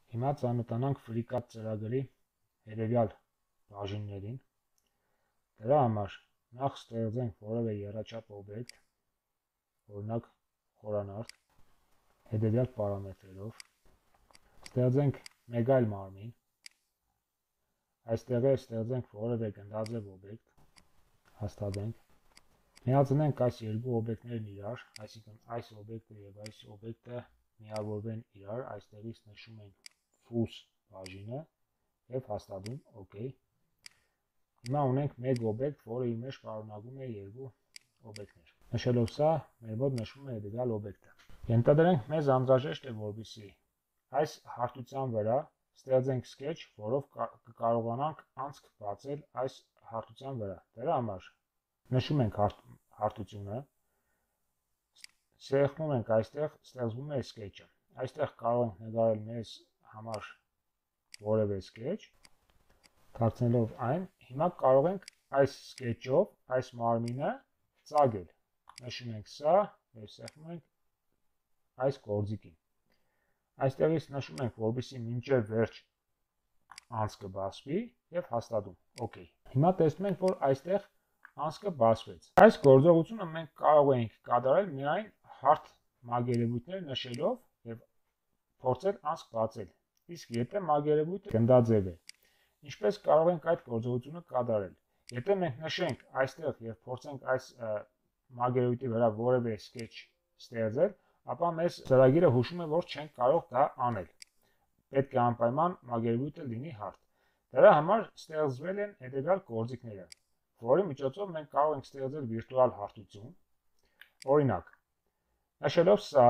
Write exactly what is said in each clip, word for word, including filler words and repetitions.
Հիմա ծանոթանանք FreeCAD ծրագրի հետևյալ բաժիններին։ Դրա համար նախ ստեղծենք որևէ եռաչափ օբյեկտ, օրինակ խորանարդ, հետևյալ պարամետրերով։ Ստեղծենք մեկ այլ մարմին։ Այստեղ ստեղծենք որևէ գնդաձև օբյեկտ, հաստատենք։ Միացնենք այս երկու օբյեկտներն իրար, այսինքն այս օբյեկտը եւ այս օբյեկտը միավորվեն իրար, այստեղից նշում ենք fuse բաժինը եւ հաստատում OK։ Հիմա ունենք մեկ օբյեկտ, որը իր մեջ պարունակում է երկու օբյեկտներ։ Նշելով սա, մեր մոտ նշվում է հետևյալ օբյեկտը։ Ենթադրենք մեզ անհրաժեշտ է, որպեսզի այս հարթության վրա ստեղծենք sketch, որով կկարողանանք անցք բացել այս հարթության վրա։ Դրա համար նշում ենք հարթությունը, սեղմում ենք այստեղ, ստեղծվում է sketch-ը։ Այստեղ կարող ենք նկարել մեզ համար որևէ sketch, թաքցնելով այն։ Հիմա կարող ենք այս sketch-ով այս մարմինը ծագել։ Նշում ենք սա եւ սեղմում ենք այս գործիքին։ Այստեղից նշում ենք, որպեսզի մինչև վերջ անցքը բացվի եւ հաստատում OK։ Հիմա տեսնում ենք, որ այստեղ անցքը բացվեց։ Այս գործողությունը մենք կարող ենք կատարել միայն հարթ մագերևույթներ նշելով եւ փորձել անցք բացել։ Իսկ եթե մագերևույթը գնդաձև է, ինչպես կարող ենք այդ գործողությունը կատարել։ Եթե մենք նշենք այստեղ եւ փորձենք այս մագերևույթի վրա որևէ sketch ստեղծել, ապա մեզ ծրագիրը հուշում է, որ չենք կարող դա անել։ Պետք է անպայման մագերևույթը լինի հարթ։ Դրա համար ստեղծվել են հետևյալ գործիքները, որի միջոցով մենք կարող ենք ստեղծել վիրտուալ հարթություն։ Օրինակ, նշելով սա,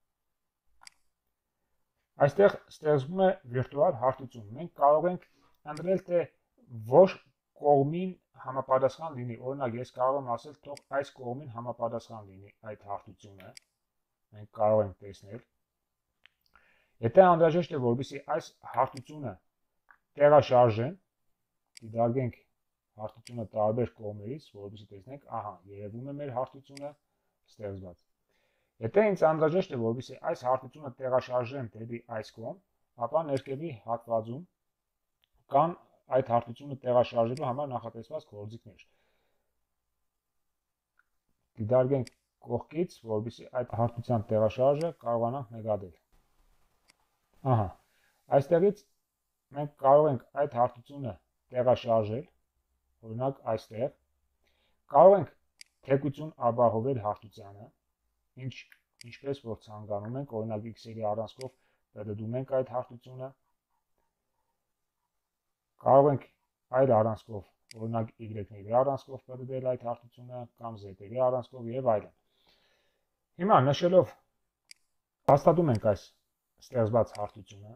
այստեղ ստեղծվում է վիրտուալ հարթություն։ Մենք կարող ենք ընտրել, թե ոչ կողմին համապատասխան լինի։ Օրինակ, ես կարող եմ ասել, թող այս կողմին համապատասխան լինի այդ հարթությունը։ Մենք կարող ենք տեսնել։ Եթե անհրաժեշտ է, որպեսզի այս հարթությունը տեղաշարժեն, դիտարկենք հարթությունը տարբեր կողմերից, որպեսզի տեսնենք, ահա, երևում է մեր հարթությունը ստեղծված։ Եթե ինձ անհրաժեշտ է, որպեսզի այս հարթությունը տեղաշարժեմ դեպի այս կողմ, ապա ներքևի հատվածում կան այդ հարթությունը տեղաշարժելու համար նախատեսված գործիքներ։ Դիտարկենք կողքից, որպեսզի այդ հարթության տեղաշարժը կարողանանք նկատել։ Ահա, այստեղից մենք կարող ենք այդ հարթությունը տեղաշարժել, օրինակ այստեղ, կարող ենք թեկություն ապահովել հարթությանը, ինչ, ինչպես որ ցանկանում ենք, օրինակ X-երի առանցքով պտտում ենք այդ հարթությունը, կարող ենք այլ առանցքով, օրինակ Y-ների առանցքով պտտել այդ հարթությունը, կամ Z-երի առանցքով եւ այլն։ Հիմա նշելով հաստատում ենք այս ստեղծված հարթությունը,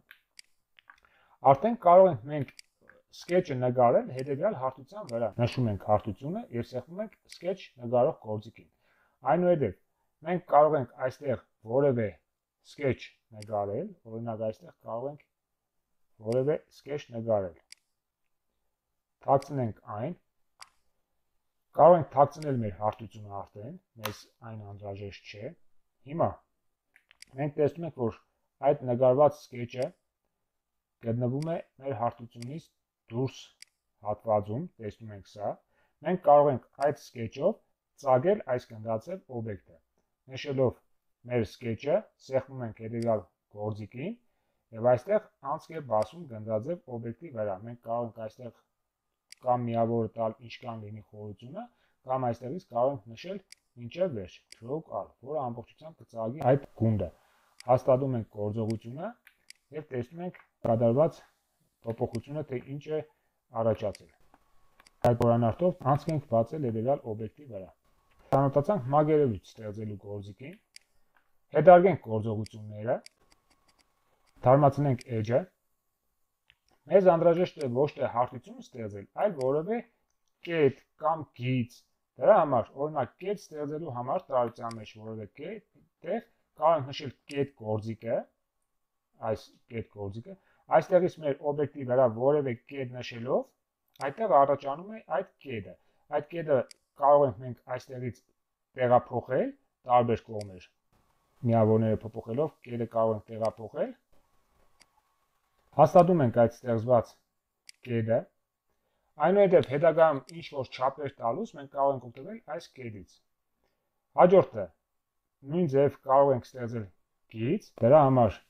արդեն կարող ենք մենք sketch-ը նկարել հետևյալ հարթության վրա։ Նշում ենք հարթությունը եւ սեղմում ենք sketch նկարող գործիքին։ Այնուհետեւ մենք կարող ենք այստեղ որևէ sketch նկարել, օրինակ այստեղ կարող ենք որևէ sketch նկարել։ Թաքցնենք այն։ Կարող ենք թաքցնել մեր հարթությունը արդեն, մեզ այն անհրաժեշտ չէ։ Հիմա մենք տեսնում ենք, որ այդ նկարված sketch-ը գտնվում է մեր հարթությունից դուրս հատվածում, տեսնում ենք սա, մենք կարող ենք այդ sketch-ով ծագել այս գնդաձև օբյեկտը։ Նշելով մեր sketch-ը, սեղմում ենք հետևյալ գործիքին եւ այստեղ անցք է բացում գնդաձև օբյեկտի վրա։ Մենք կարող ենք այստեղ կամ միավորը տալ ինչքան լինի խորությունը, կամ այստեղից կարող ենք նշել մինչև վերջ, stroke all, որը ամբողջությամբ կծագի այդ գունդը։ Հաստատում ենք գործողությունը եւ տեսնում ենք կատարված փոփոխությունը, թե ինչ է առաջացել։ Այդ խորանարդով անցք ենք բացել հետևյալ օբյեկտի վրա։ Ծանոթացանք մագերևույթ ստեղծելու գործիքին։ Հետարգենք գործողությունները։ Թարմացնենք edge-ը։ Մեզ անհրաժեշտ է ոչ թե հարթություն ստեղծել, այլ որևէ կետ կամ գիծ։ Դրա համար, օրինակ, կետ ստեղծելու համար տարության մեջ որևէ կետ, տեղ կարող ենք նշել կետ գործիքը, այս կետ գործիքը, այստեղից մեր օբյեկտի վրա որևէ կետ նշելով, այդտեղ առաջանում է այդ կետը։ Այդ կետը կարող ենք մենք այստեղից տեղափոխել տարբեր կողմեր։ Միավորները փոփոխելով կետը կարող ենք տեղափոխել Հաստատում ենք այդ ստեղծված կետը։ Այնուհետև հետագայում ինչ որ չափեր տալուց մենք կարող ենք օգտվել այս կետից։ Հաջորդը նույն ձև կարող ենք ստեղծել գիծ, դրա համար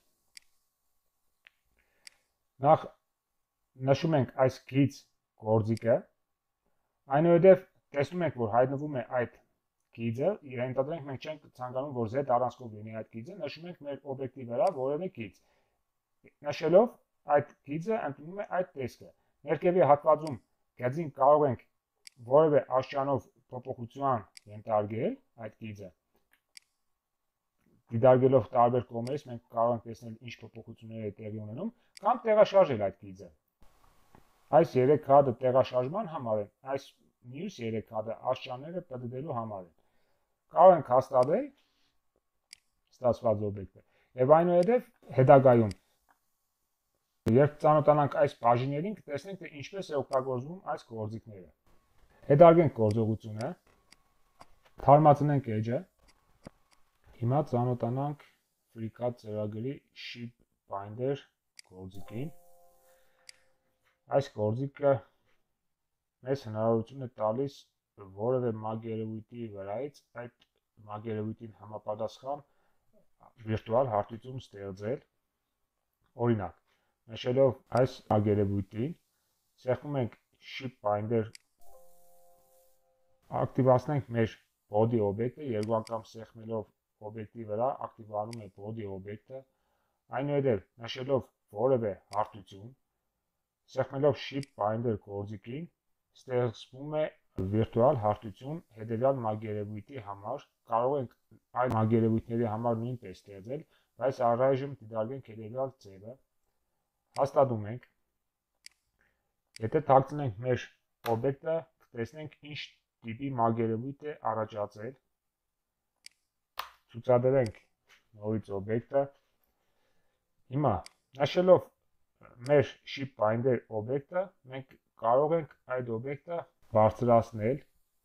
նախ նշում ենք այս գիծ գործիքը, այնուհետև տեսնում ենք, որ հայտնվում է այդ գիծը, ենթադրենք մենք չենք ցանկանում, որ Z առանցքով լինի այդ գիծը, նշում ենք մեր օբյեկտի վրա որևէ գիծ։ Նշելով այդ գիծը ընդունում է այդ տեսքը։ Ներքևի հատվածում գծին կարող ենք որևէ աշճանով փոփոխության ենթարկել այդ գիծը։ Դիտարկելով տարբեր կողմերից մենք կարող ենք տեսնել ինչ փոփոխություններ է տեղի ունենում կամ տեղաշարժել այդ գիծը։ Այս երեք հատը տեղաշարժման համար են, այս մյուս երեք հատը աշճանները պտտելու համար են։ Կարող ենք հաստատել ստացված օբյեկտը եւ այնուհետեւ հետագայում երբ ծանոթանանք այս բաժիններին կտեսնենք թե ինչպես է օգտագործվում այս գործիքները։ Հետարգենք գործողությունը, թարմացնենք edge-ը։ Հիմա ծանոթանանք FreeCAD ծրագրի Ship Binder գործիքին։ Այս գործիքը մեզ հնարավորություն է տալիս որևէ մագերևույթի վրայից այդ մագերևույթին համապատասխան վիրտուալ հարթություն ստեղծել։ Օրինակ, նշելով այս մագերևույթին, սեղմում ենք Ship Binder, ակտիվացնենք մեր body օբյեկտը, երկու անգամ սեղմելով օբյեկտի վրա ակտիվանում է body օբյեկտը, այնուհետև նշելով որևէ հարթություն, սեղմելով Ship Binder գործիքին, ստեղծվում է վիրտուալ հարթություն հետևյալ մագերևույթի համար, կարող ենք այդ մագերևույթների համար նույնպես ստեղծել, բայց առայժմ դիտարկենք հետևյալ ձևը, հաստատում ենք, եթե թաքցնենք մեր օբյեկտը, կտեսնենք ինչ տիպի մագերևույթ է առաջացել, ցուցադրենք նորից օբյեկտը, հիմա նշելով մեր Ship Binder օբյեկտը, մենք կարող ենք այդ օբյեկտը բարձրացնել,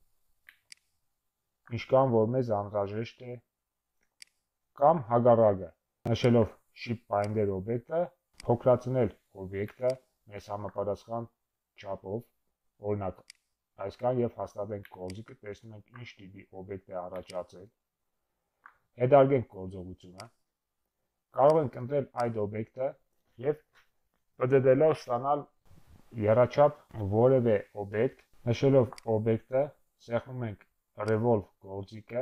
ինչքան որ մեզ անհրաժեշտ է, կամ հակառակը, նշելով Ship Binder օբյեկտը, փոքրացնել օբյեկտը մեզ համապատասխան չափով, օրինակ այսքան եւ հաստատենք գործիքը, տեսնում ենք ինչ տիպի օբյեկտ է առաջացել։ Հետարգենք գործողությունը, կարող ենք ընտրել այդ օբյեկտը եւ պտտելով ստանալ եռաչափ որևէ օբյեկտ, նշելով օբյեկտը, սեղմում ենք Revolve գործիքը,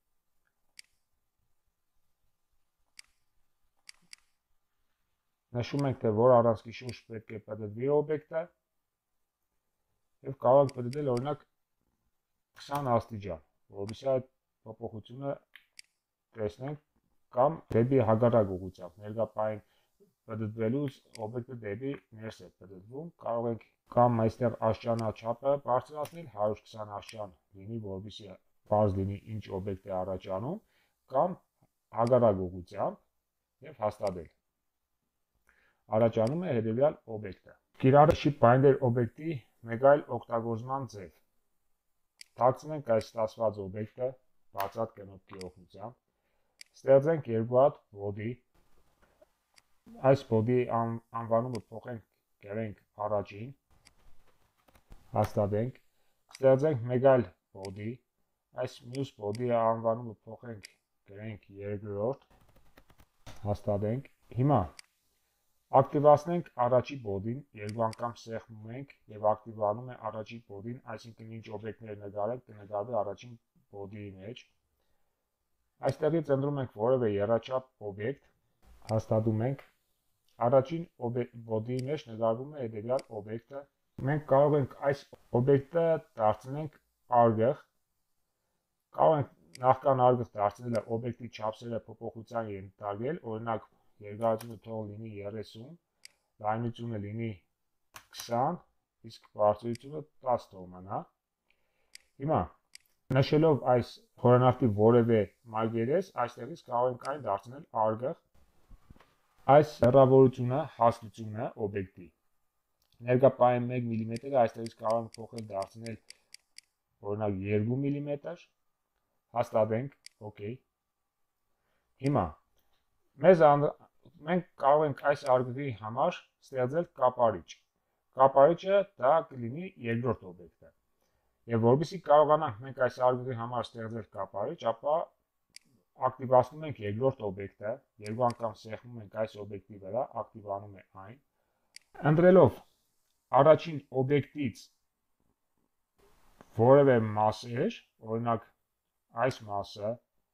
նշում ենք թե որ առանցքի շուրջ պետք է պտտվի օբյեկտը եւ կարող ենք պտտել օրինակ քսան աստիճան, որովհետեւ այդ փոփոխությունը տեսնենք կամ դեպի հակառակ ուղղությամբ, ներկայային պտտվելուց օբյեկտը դեպի ներս է պտտվում, կարող ենք կամ այստեղ աշճանաչափը բարձրացնել, հարյուր քսան աշճան լինի, որովհետեւ բարձ լինի ինչ օբյեկտ է առաջանում, կամ հակառակ ուղղությամբ եւ հաստատել։ Առաջանում է հետևյալ օբյեկտը։ Կիրառը Ship Binder օբյեկտի մեկ այլ օգտագործման ձև։ Թաքցնենք այս ստացված օբյեկտը բացատ կնոպկի օգնությամբ, ստեղծենք երկու հատ body, այս body ան, անվանումը փոխենք գրենք առաջին, հաստատենք, ստեղծենք մեկ այլ body, այս մյուս body անվանումը փոխենք գրենք երկրորդ, հաստատենք, հիմա ակտիվացնենք առաջի body-ն, երկու անգամ սեղմում ենք եւ ակտիվանում է առաջի body-ն, այսինքն ինչ օբյեկտներ նկարենք, կնկարվի առաջին body-ի մեջ։ Այստեղից ընտրում ենք որևէ եռաչափ օբյեկտ, հաստատում ենք, առաջին body-ի մեջ նկարվում է հետևյալ օբյեկտը։ Մենք կարող ենք այս օբյեկտը դարձնենք արգղ, կարող ենք նախքան արգղ դարձնելը օբյեկտի չափսերը փոփոխության ենթարկել, օրինակ երկարությունը թող լինի երեսուն, լայնությունը լինի քսան, իսկ բարձրությունը տասը թող մնա։ Հիմա նշելով այս խորանարդի որևէ մագերես, այստեղից կարող ենք այն դարձնել արգղ, այս հեռավորությունը, հաստությունը օբյեկտի։ Ներկայային մեկ միլիմետր, այստեղից կարող ենք փոխել դարձնել օրինակ երկու միլիմետր, հաստատենք, օքեյ։ Հիմա մեզ մենք կարող ենք այս արգղի համար ստեղծել կապարիչ։ Կապարիչը դա կլինի երկրորդ օբյեկտը։ Եվ որովհետեւ կարողանանք մենք այս արգղի համար ստեղծել կապարիչ, ապա ակտիվացնում ենք երկրորդ օբյեկտը, երկու անգամ սեղմում ենք այս օբյեկտի վրա, ակտիվանում է այն։ Ընտրելով առաջին օբյեկտից որևէ մասեր, օրինակ այս մասը,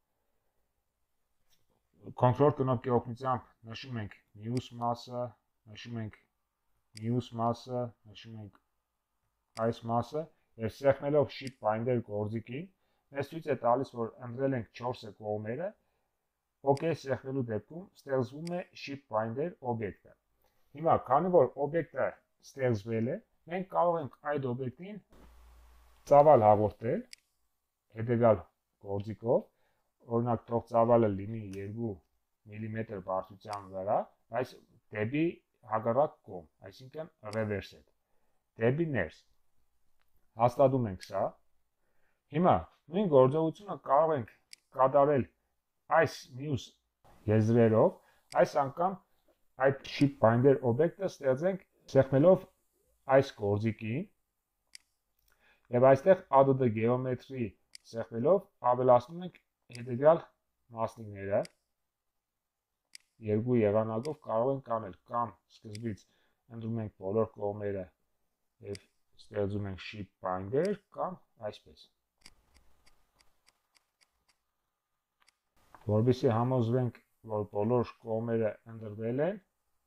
Control կնոպկի օգնությամբ նշում ենք մյուս մասը, նշում ենք մյուս մասը, նշում ենք այս մասը եւ սեղմելով Shift Binder գործիքին մեզ ցույց է տալիս, որ ընտրել ենք չորսը կողմերը, OK սեղմելու դեպքում ստեղծվում է Shift Binder օբյեկտը։ Հիմա, քանի որ օբյեկտը ստեղծվել է, մենք կարող ենք այդ օբյեկտին ծավալ հաղորդել հետևյալ գործիքով, օրինակ թող ծավալը լինի երկու միլիմետր բարձրության վրա, այս դեպի հակառակ կողմ, այսինքն reverse-ը, դեպի ներս։ Հաստատում ենք սա։ Հիմա նույն գործողությունը կարող ենք կատարել այս մյուս եզրերով, այս անգամ այդ Shift Binder օբյեկտը ստեղծենք սեղմելով այս գործիքին եւ այստեղ A D D geometry սեղմելով ավելացնում ենք հետևյալ մասնիկները, երկու եղանակով կարող ենք անել, կամ սկզբից ընտրում ենք բոլոր կողմերը եւ ստեղծում ենք Shift Binder, կամ այսպես։ Որովհետեւ համոզվենք, որ բոլոր կողմերը ընտրվել են,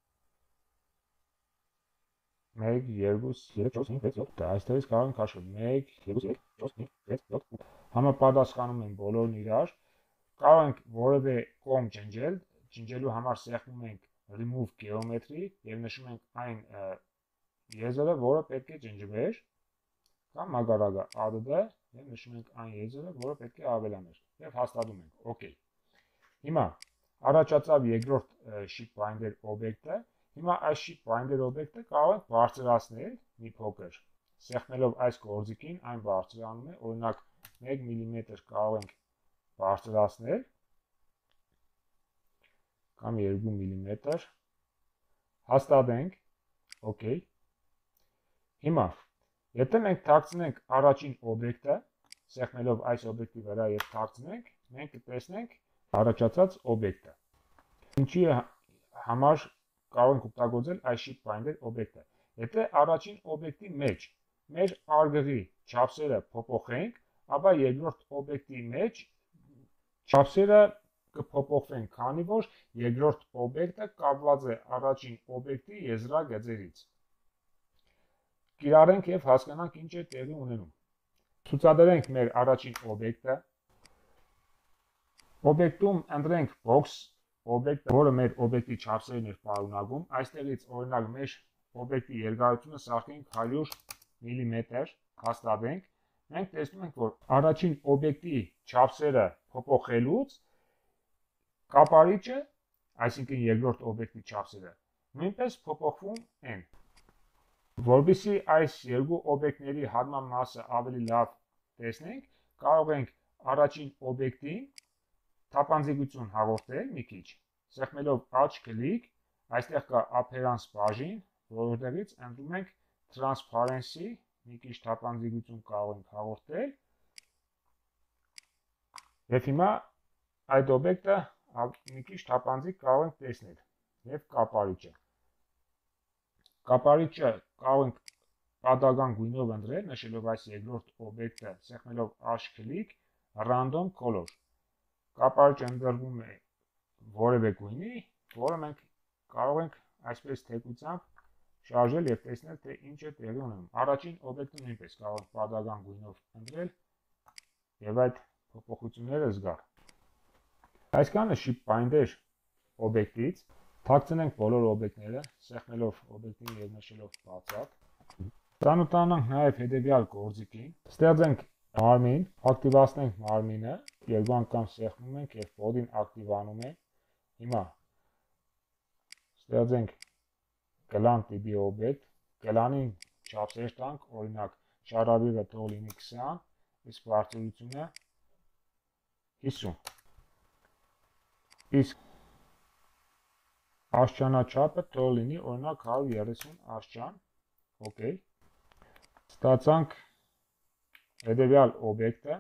մեկ, երկու, երեք, չորս, հինգ, շեсть, դա այստեղից կարող ենք հաշվել, մեկ, երկու, երեք, չորս, հինգ, շեсть, յոթ, համապատասխանում են բոլորն իրար, կարող ենք որևէ կողմ ջնջել, ջնջելու համար սեղմում ենք Remove Geometry եւ նշում ենք այն եզրը, որը պետք է ջնջվեր, կամ հակառակը A D D եւ նշում ենք այն եզրը, որը պետք է ավելաներ եւ հաստատում ենք OK։ Հիմա առաջացավ երկրորդ Shift Binder օբյեկտը, հիմա այս Shift Binder օբյեկտը կարող ենք բարձրացնել մի փոքր, սեղմելով այս գործիքին այն բարձրանում է, օրինակ մեկ միլիմետր կարող ենք բարձրացնել, կամ երկու միլիմետր, հաստատենք, OK։ Հիմա, եթե մենք թաքցնենք առաջին օբյեկտը, սեղմելով այս օբյեկտի վրա եւ թաքցնենք, մենք կտեսնենք առաջացած օբյեկտը։ Ինչի համար կարող ենք օգտագործել այս Shift Binder օբյեկտը։ Եթե առաջին օբյեկտի մեջ մեր արգղի չափսերը փոփոխենք, ապա երկրորդ օբյեկտի մեջ չափսերը կփոփոխվեն, քանի որ երկրորդ օբյեկտը կապված է առաջին օբյեկտի եզրագծերից։ Կիրառենք եւ հասկանանք ինչ է տեղի ունենում։ Ցուցադրենք մեր առաջին օբյեկտը։ Օբյեկտում ընտրենք box օբյեկտը, որը մեր օբյեկտի չափսերն է պարունակում։ Այստեղից օրինակ մեր օբյեկտի երկարությունը սարքենք հարյուր միլիմետր, հաստատենք։ Մենք տեսնում ենք, որ առաջին օբյեկտի չափսերը փոփոխելուց կապարիչը, այսինքն երկրորդ օբյեկտի չափսերը, նույնպես փոփոխվում են։ Որպեսզի այս երկու օբյեկտների հատման մասը ավելի լավ տեսնենք, կարող ենք առաջին օբյեկտին թափանցիկություն հաղորդել մի քիչ, սեղմելով աջ կլիկ, այստեղ կա appearance բաժին, որտեղից ընտրում ենք transparency, մի քիչ թափանցիկություն կարող ենք հաղորդել։ Եվ հիմա այդ օբյեկտը մի քիչ թափանցիկ կարող ենք տեսնել եւ կապարիչը։ Կապարիչը կարող ենք պատահական գույնով ընտրել, նշելով այս երկրորդ օբյեկտը, սեղմելով աջ կլիկ, random color։ Կապարիչը ընտրվում է որևէ գույնի, որը մենք կարող ենք այսպես թեկությամբ շարժել եւ տեսնել, թե ինչ է տեղի ունենում։ Առաջին օբյեկտը նույնպես կարող ենք պատահական գույնով ընտրել եւ այդ փոփոխությունները զգալ։ Այսքանը Shift Binder օբյեկտից թաքցնենք բոլոր օբյեկտները, սեղմելով օբյեկտին եւ նշելով բացատ։ Ծանոթանանք նաեւ հետեւյալ գործիքին։ Ստեղծենք մարմին, ակտիվացնենք մարմինը, երկու անգամ սեղմում ենք եւ բոդին ակտիվանում է։ Հիմա ստեղծենք կլան տիպի օբյեկտ, կլանին չափսեր տանք, օրինակ շարավիվը թող լինի քսան, իսկ բարձրությունը հիսուն։ Իսկ Արշանաչափը թող լինի օրինակ հարյուր երեսուն արշան, okay։ Ստացանք հետևյալ օբյեկտը,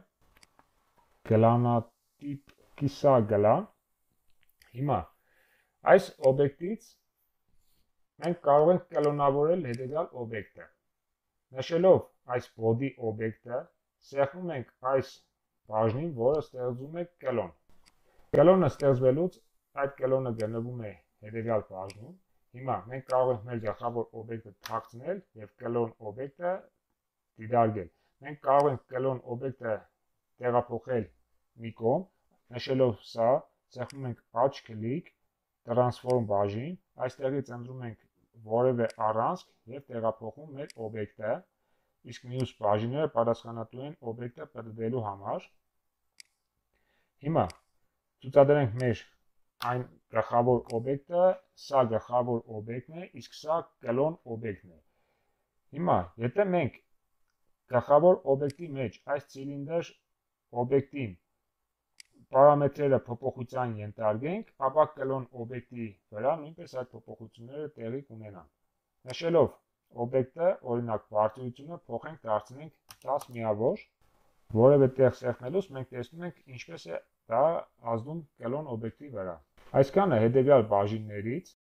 գլանատիպ կիսագլան։ Հիմա այս օբյեկտից մենք կարող ենք կլոնավորել հետևյալ օբյեկտը։ Նշելով այս body օբյեկտը, սեղմում ենք այս բաժնին, որը ստեղծում է կլոն։ Կլոնը ստեղծվելուց այդ կլոնը գտնվում է հետևյալ բաժնում։ Հիմա մենք կարող ենք մեր գլխավոր օբյեկտը թաքցնել եւ կլոն օբյեկտը դիտարկել։ Մենք կարող ենք կլոն օբյեկտը տեղափոխել մի կողմ, նշելով սա, սեղմում ենք աջ կլիկ, transform բաժին, այստեղից ընտրում ենք որևէ առանցք եւ տեղափոխում մեր օբյեկտը, իսկ մյուս բաժինները պատասխանատու են օբյեկտը պատտվելու համար։ Հիմա ցուցադրենք մեր այն գլխավոր օբյեկտը, սա գլխավոր օբյեկտն է, իսկ սա կլոն օբյեկտն է։ Հիմա եթե մենք գլխավոր օբյեկտի մեջ այս ցիլինդր օբյեկտին պարամետրերը փոփոխության ենթարկենք, ապա կլոն օբյեկտի վրա նույնպես այդ փոփոխությունները տեղի կունենան։ Նշելով օբյեկտը, օրինակ բարձրությունը փոխենք դարձնենք դաս միավոր, որևէ տեղ սեղմելուց մենք տեսնում ենք ինչպես է դա ազդում կլոն օբյեկտի վրա։ Այսքանը հետևյալ բաժիններից,